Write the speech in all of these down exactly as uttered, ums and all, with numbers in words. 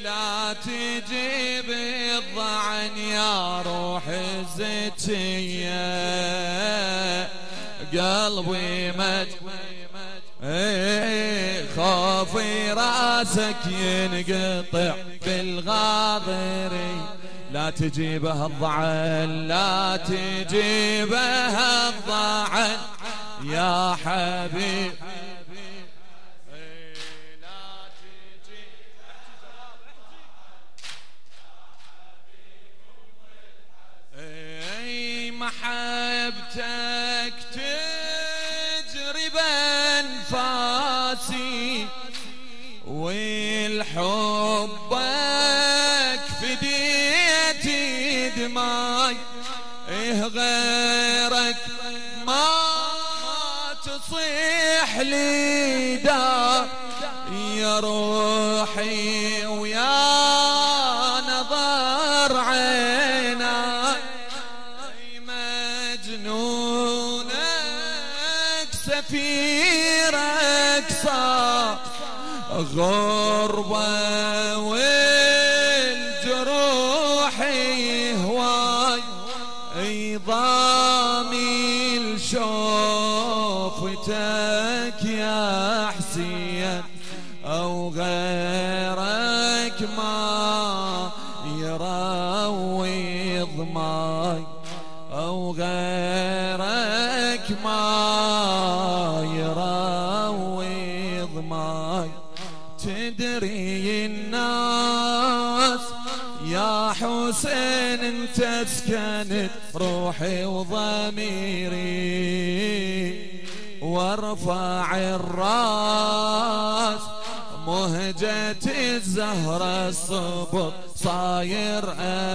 لا تجيب الضعن يا روح الزكية قلبي مج خوفي راسك ينقطع بالغاضري لا تجيبها الضعن لا تجيبها الضعن يا حبيب محبتك تجري بأنفاسي والحبك فديتي دماي إيه غيرك ما تصيح لي دار يا روحي ويا نظر عيناي مجنونك سفيرك صار غربة والجروح هواي ضامي لشوفتك يا حسين أو غيرك ما يروي ضماي أو غيرك ما يروي ضماي تدري الناس يا حسين انت سكنت روحي وضميري وارفع الراس مهجة الزهرة الصبر صاير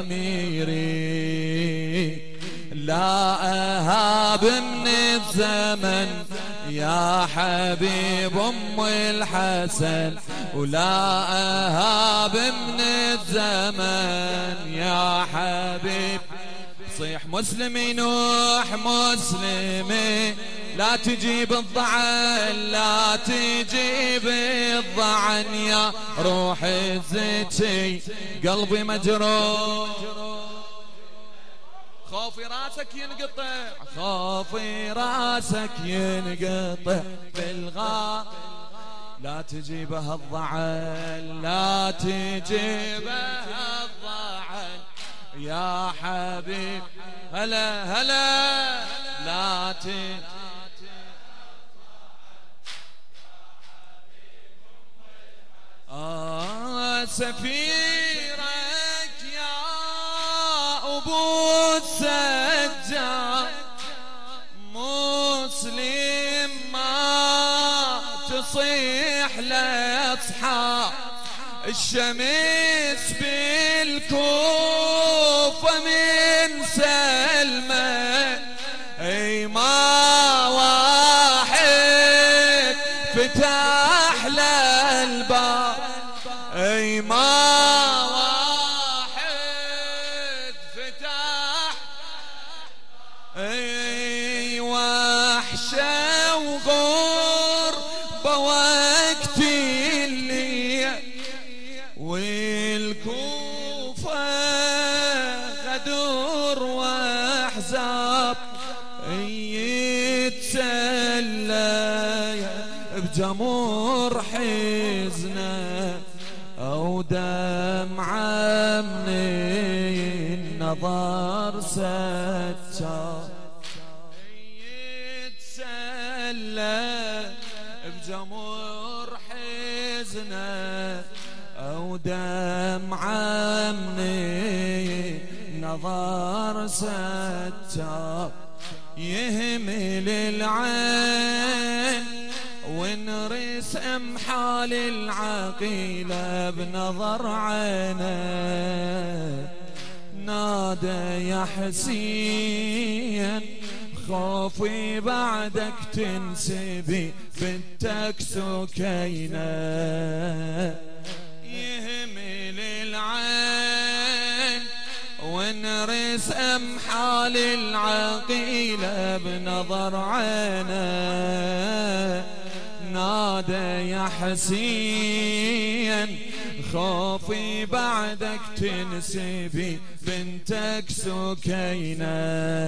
أميري لا أهاب من الزمن يا حبيب أم الحسن ولا أهاب من الزمن يا حبيب صيح مسلمي نوح مسلمي لا تجيب الضعن لا تجيب الضعن يا روح الزكي قلبي مجروح خوفي راسك ينقطع خوفي راسك ينقطع بالغار لا تجيبها الضعن لا تجيبها الضعن يا حبيب هلا هلا لا تجيب آه سفيرك يا أبو السجاد مسلم ما تصيح لأصحاب الشمس بالكوفة من سلمى اي ما واحد فتح له الباب اي ما واحد فتح اي وحشة وغربة وقت الليل والكوفة غدور واحزاب يتسلى بجمهور حزنه او دمعة من النظر ستشاف يتسلى بجمهور حزنه او دمعة من النظر ستشاف يهمل العين ونرسم حال العقيلة بنظر عينه نادى يا حسين خوفي بعدك تنسبي بنتك سكينة يهمل العين ونرسم حال العقيلة بنظر عينه نادى يا حسين خوفي بعدك تنسبي بنتك سكينة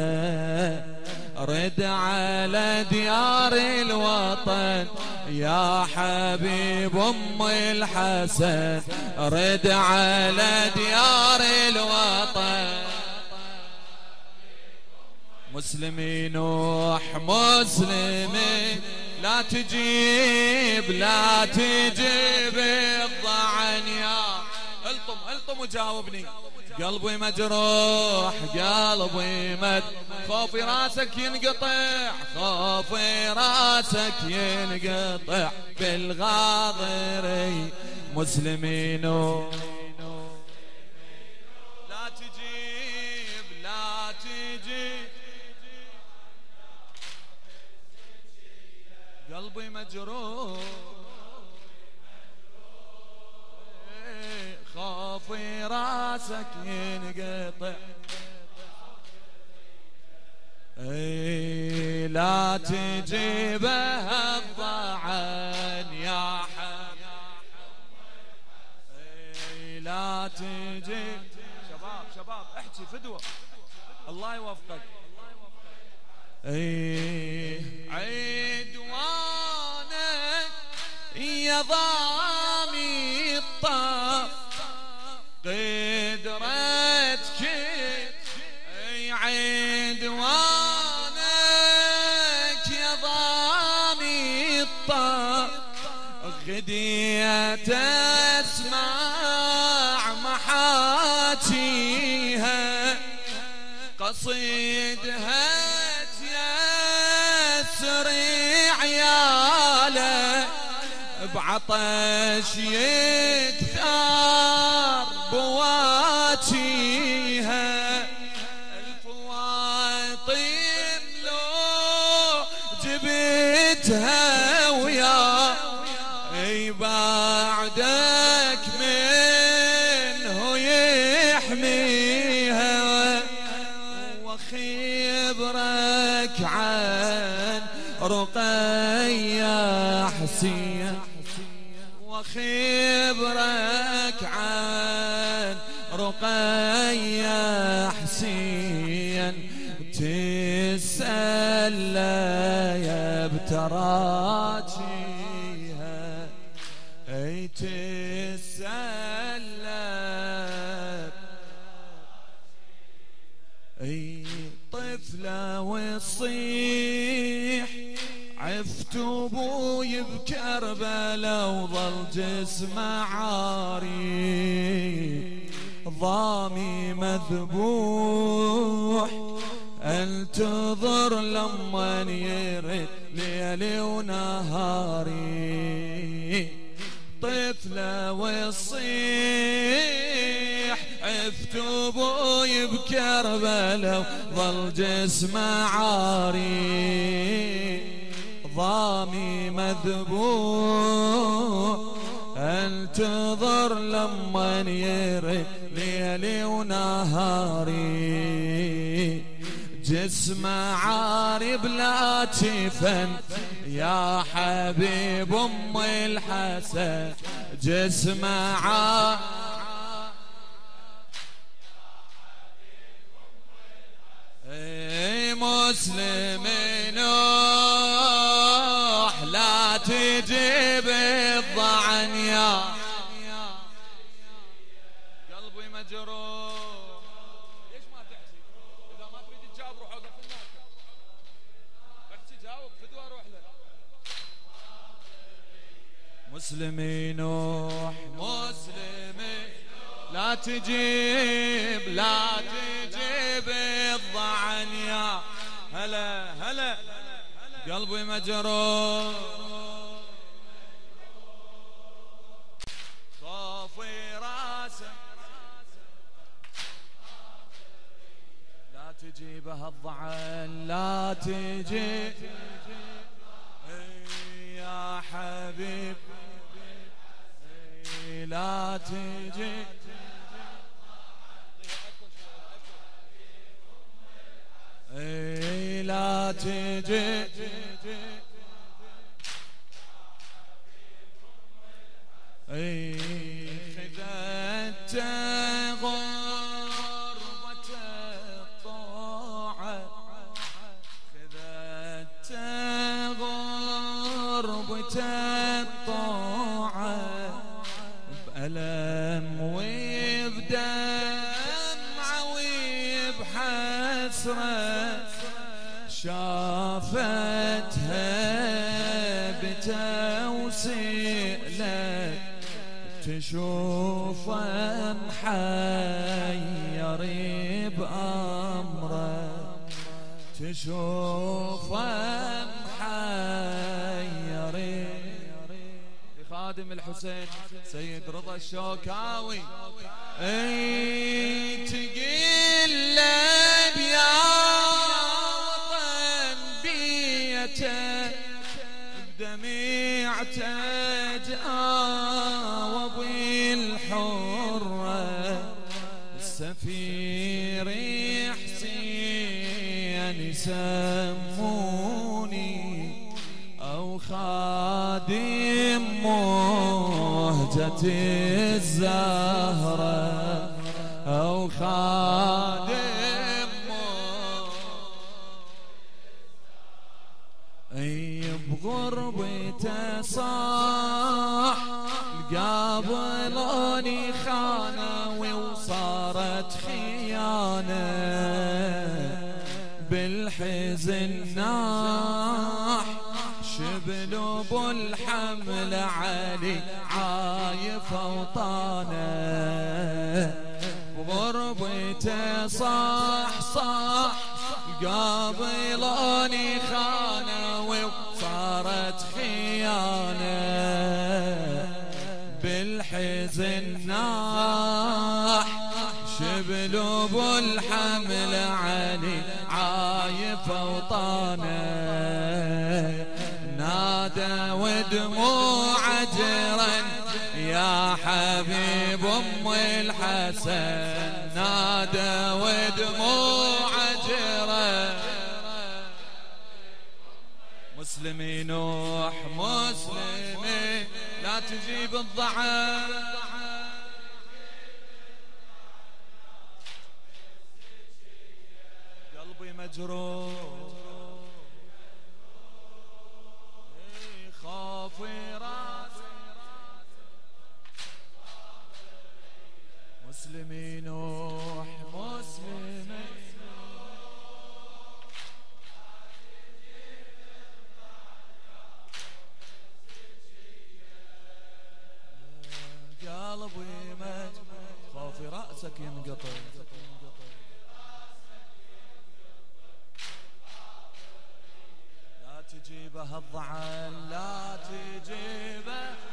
رد على ديار الوطن يا حبيب أم الحسن رد على ديار الوطن مسلمين نوح مسلمين لا تجيب لا تجيب الضعن يا الطم الطم وجاوبني قلبي مجروح قلبي مد خوفي راسك ينقطع خوفي راسك ينقطع بالغاضري مسلمين لا تجيب لا تجيب قلبي مجروح خوفي راسك ينقطع اي لا تجيبها الضعن يا حبيبي لا تجيب شباب شباب احكي فدوة الله يوفقك اي عدوانك يا ضامي الطاف قدرتك اي عدوانك يا ضامي الطاف غديت اسمع محاكيها قصيدها تيسري عياله بعطش يكثر بواجيها الفواطم لو جبتها ويا اي بعدك منه يحميها وخبرك عن رقية حسين وخبرك عن رقية حسين تسألى يا بتراجيها اي تسألى اي طفلة وتصيح عفت ابوي بكربلاء وظل جسمه عاري ضامي مذبوح انتظر لما يرد ليلي ونهاري طفلة وصيح عفت ابوي بكربلاء وظل جسمه عاري ضامي مذبوح انتظر لما يرد ليلي ونهاري جسمه عاري بلا جفن يا حبيب ام الحسن جسمه عاري مسلمين لا تجيب الضعن يا قلبي مجروح ليش ما تحكي اذا ما تريد تجاوب روح اوقف هناك احكي جاوب فدوى اروح له مسلمين مسلمين لا تجيب لا تجيب الضعن يا هلا هلا قلبي مجروح خوفي راسه لا تجيبها الضعن لا تجيب يا حبيب لا تجيب لا تجي اي خذت غربة الطاعة، خذت غربة الطاعة بألم وبدمع وبحسرة، شافتها بتوسيلك تشوف محير بأمره، تشوف محير. خادم الحسين سيد رضا الشوكاوي اي تقلب يا وطن بيته بدميعته جاوب الحرة، السفير حسين يسموني أو خادم مهجة الزهرة، أو خادم أي بغربته صاح القابلوني خانة وصارت خيانة، بالحزن ناح شبل ابو الحمل علي عايف اوطانه، بغربته صاح صاح قابلوني خانه وصارت خيانه، بالحزن ناح شبل ابو الحمل علي عايف اوطانه، نادى ودموع جرا يا حبيب ام الحسن، نادى ودموع جرا مسلمي نوح مسلمي لا تجيب الضعف، قلبي مجروح خافي راسي، مسلمي نوح مسلمي قلبي مجروح خافي راسك ينقطع، تجيبه الضعن لا تجيبه